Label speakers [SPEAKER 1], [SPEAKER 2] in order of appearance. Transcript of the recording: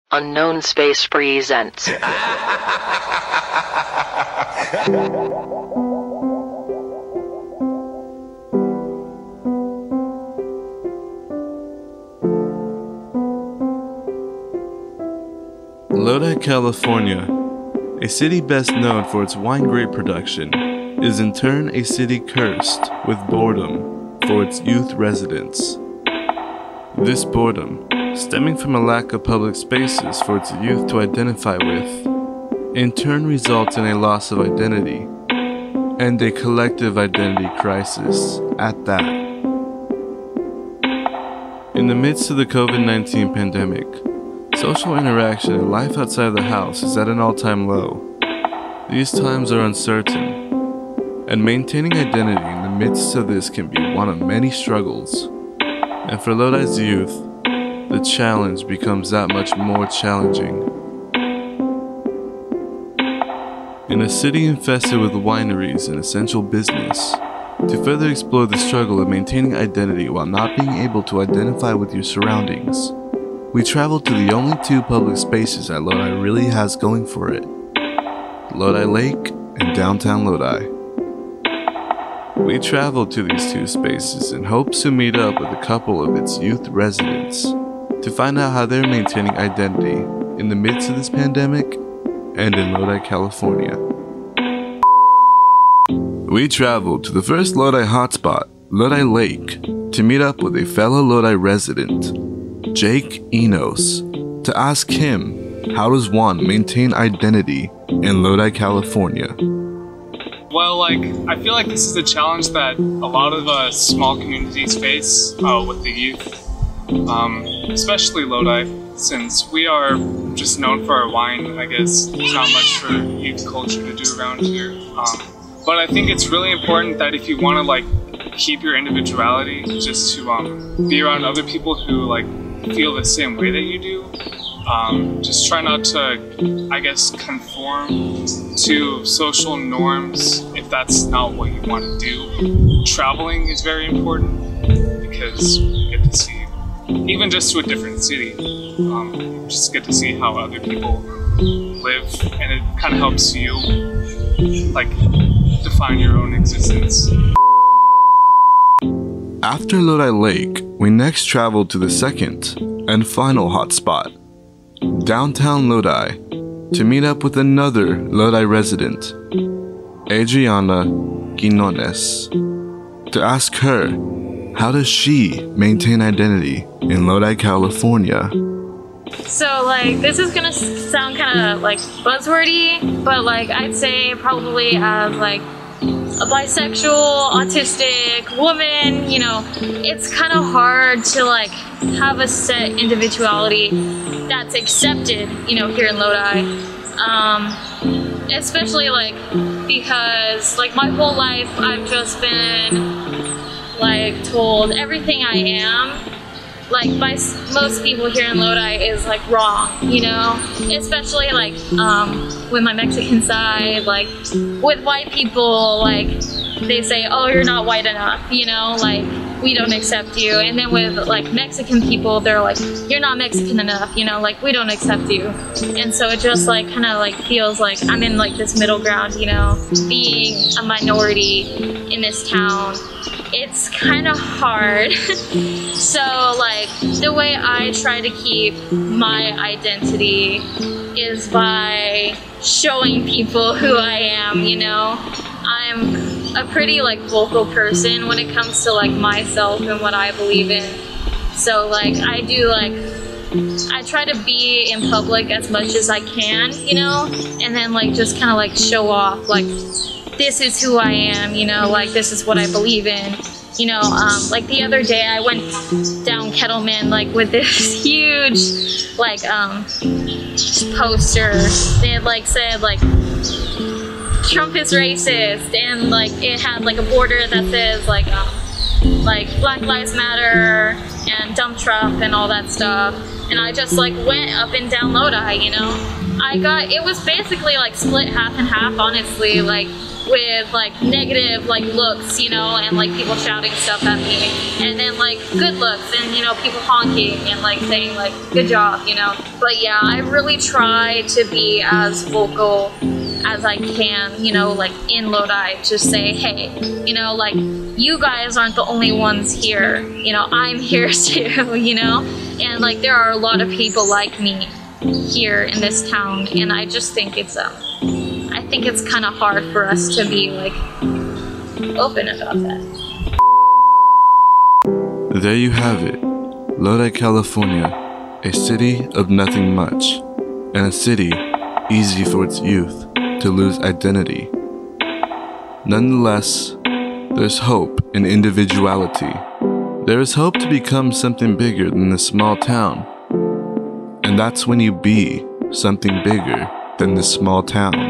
[SPEAKER 1] Unknown Space presents.
[SPEAKER 2] Lodi, California, a city best known for its wine grape production, is in turn a city cursed with boredom for its youth residents. This boredom, stemming from a lack of public spaces for its youth to identify with, in turn results in a loss of identity, and a collective identity crisis at that. In the midst of the COVID-19 pandemic, social interaction and life outside of the house is at an all-time low. These times are uncertain, and maintaining identity in the midst of this can be one of many struggles. And for Lodi's youth, the challenge becomes that much more challenging. In a city infested with wineries and essential business, to further explore the struggle of maintaining identity while not being able to identify with your surroundings, we traveled to the only two public spaces that Lodi really has going for it: Lodi Lake and downtown Lodi. We traveled to these two spaces in hopes to meet up with a couple of its youth residents to find out how they're maintaining identity in the midst of this pandemic and in Lodi, California. We traveled to the first Lodi hotspot, Lodi Lake, to meet up with a fellow Lodi resident, Jake Enos, to ask him how does one maintain identity in Lodi, California.
[SPEAKER 3] Well, I feel like this is a challenge that a lot of small communities face with the youth, especially Lodi, since we are just known for our wine. I guess there's not much for youth culture to do around here. But I think it's really important that if you want to keep your individuality, just to be around other people who feel the same way that you do. Just try not to, I guess, conform to social norms if that's not what you want to do. Traveling is very important because you get to see, even just to a different city, you just get to see how other people live, and it kind of helps you define your own existence.
[SPEAKER 2] After Lodi Lake, we next traveled to the second and final hotspot, downtown Lodi, to meet up with another Lodi resident, Adriana Quinones, to ask her how does she maintain identity in Lodi, California.
[SPEAKER 4] So this is gonna sound kind of buzzwordy, but I'd say probably as a bisexual, autistic woman, it's kind of hard to have a set individuality that's accepted, here in Lodi. Especially because my whole life I've just been told everything I am by most people here in Lodi is wrong, especially with my Mexican side, with white people, they say, oh, you're not white enough, we don't accept you. And then with Mexican people, they're you're not Mexican enough, we don't accept you. And so it just kind of feels like I'm in this middle ground, being a minority in this town. It's kind of hard. So the way I try to keep my identity is by showing people who I am, I'm a pretty vocal person when it comes to myself and what I believe in. So I do I try to be in public as much as I can, and then just kind of show off this is who I am, this is what I believe in. The other day I went down Kettleman with this huge poster. It said Trump is racist, and it had a border that says Black Lives Matter and dump Trump and all that stuff. And I just went up and down Lodi, it was basically split half and half, honestly. with like negative like looks, you know, and like people shouting stuff at me, and then like good looks and, you know, people honking and like saying like good job, you know. But yeah, I really try to be as vocal as I can, you know, like in Lodi, to say, hey, you know, like you guys aren't the only ones here, you know, I'm here too, you know, and like there are a lot of people like me here in this town, and I just think it's I think it's kind of hard for us to be like open about that.
[SPEAKER 2] There you have it, Lodi, California, a city of nothing much, and a city easy for its youth to lose identity. Nonetheless, there's hope in individuality. There is hope to become something bigger than this small town. And that's when you be something bigger than this small town.